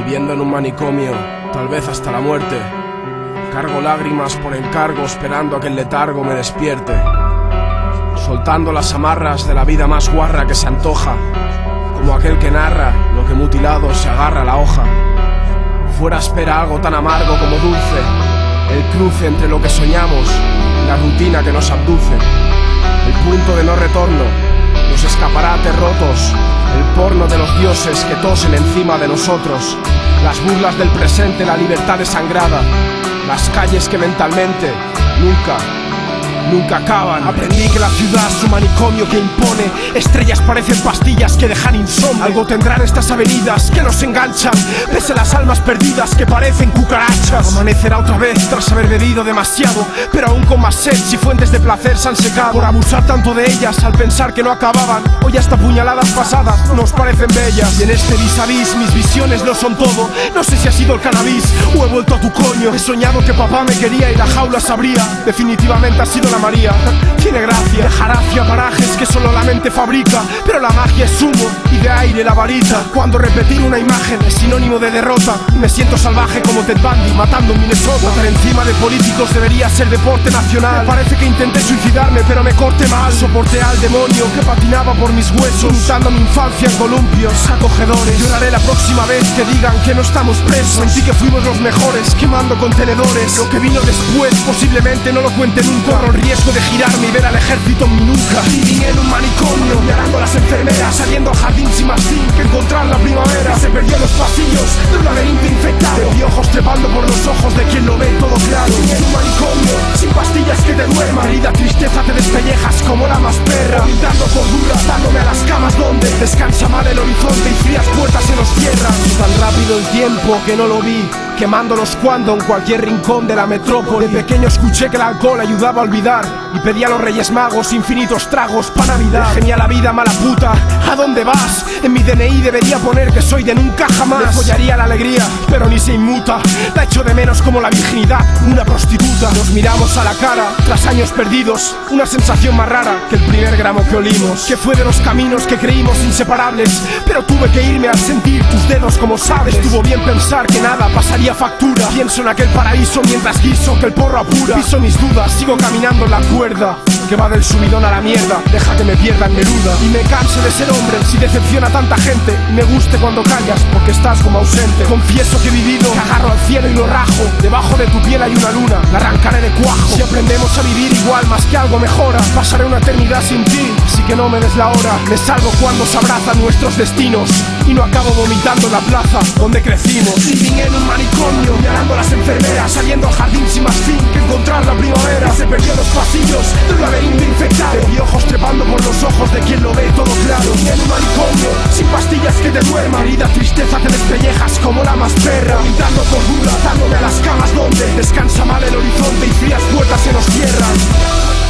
Viviendo en un manicomio, tal vez hasta la muerte. Cargo lágrimas por encargo, esperando a que el letargo me despierte. Soltando las amarras de la vida más guarra que se antoja, como aquel que narra lo que mutilado se agarra a la hoja. Fuera espera algo tan amargo como dulce, el cruce entre lo que soñamos y la rutina que nos abduce. El punto de no retorno, los escaparates rotos, el porno de los dioses que tosen encima de nosotros, las burlas del presente, la libertad desangrada, las calles que mentalmente nunca acaban. Aprendí que la ciudad es un manicomio que impone. Estrellas parecen pastillas que dejan insomnio. Algo tendrán estas avenidas que nos enganchan, pese a las almas perdidas que parecen cucarachas. Amanecerá otra vez tras haber bebido demasiado, pero aún con más sed si fuentes de placer se han secado. Por abusar tanto de ellas al pensar que no acababan, hoy hasta puñaladas pasadas nos parecen bellas. Y en este vis a vis mis visiones no son todo. No sé si ha sido el cannabis o he vuelto a tu coño. He soñado que papá me quería y la jaula se abría. Definitivamente ha sido la María. Tiene gracia, dejar hacia parajes que solo la mente fabrica, pero la magia es humo y de aire la varita. Cuando repetir una imagen es sinónimo de derrota, me siento salvaje como Ted Bundy matando en Minnesota. Votar encima de políticos debería ser deporte nacional. Me parece que intenté suicidarme pero me corté mal. Soporté al demonio que patinaba por mis huesos, imitando mi infancia en columpios acogedores. Lloraré la próxima vez que digan que no estamos presos. Sentí que fuimos los mejores quemando contenedores. Lo que vino después posiblemente no lo cuente nunca. Corro el riesgo de girarme y ver al ejército en mi nuca. Living en un manicomio, mirando a las enfermeras, saliendo al jardín sin más fin que encontrar la primavera. Se perdió en los pasillos de un laberinto infectado, de piojos trepando por los ojos de quien lo ve todo claro. Living en un manicomio, sin pastillas que te duerman. Herida tristeza te despellejas como la más perra, pintando cordura, dándome a las camas donde descansa mal el horizonte y frías puertas se nos cierran. Tan rápido el tiempo que no lo vi, quemándolos cuando en cualquier rincón de la metrópoli. De pequeño escuché que el alcohol ayudaba a olvidar y pedí a los Reyes Magos infinitos tragos pa' Navidad. Genial la vida, mala puta, ¿a dónde vas? En mi DNI debería poner que soy de nunca jamás. Me follaría la alegría, pero ni se inmuta. La echo de menos como la virginidad, una prostituta. Nos miramos a la cara, tras años perdidos, una sensación más rara que el primer gramo que olimos. Que fue de los caminos que creímos inseparables, pero tuve que irme al sentir tus dedos como sabes. Estuvo bien pensar que nada pasaría factura. Pienso en aquel paraíso mientras guiso que el porro apura. Piso mis dudas, sigo caminando en la cuerda que va del subidón a la mierda. Deja que me pierda en Neruda y me canse de ser hombre si decepciona a tanta gente. Y me guste cuando callas porque estás como ausente. Confieso que he vivido, que agarro al cielo y lo rajo. Debajo de tu piel hay una luna, la arrancaré de cuajo. Si aprendemos a vivir igual más que algo mejora, pasaré una eternidad sin ti, así que no me des la hora. Me salvo cuando se abrazan nuestros destinos y no acabo vomitando en la plaza donde crecimos. Living en un manicomio, mirando a las enfermeras, saliendo al jardín sin más fin que encontrar la primavera. Se perdió en los pasillos de un laberinto infectado, de piojos trepando por los ojos de quien lo ve todo claro. Y en un manicomio, sin pastillas que te duerman. Herida tristeza te despellejas como la más perra, pintando cordura, dándome a las camas donde descansa mal el horizonte y frías puertas se nos cierran.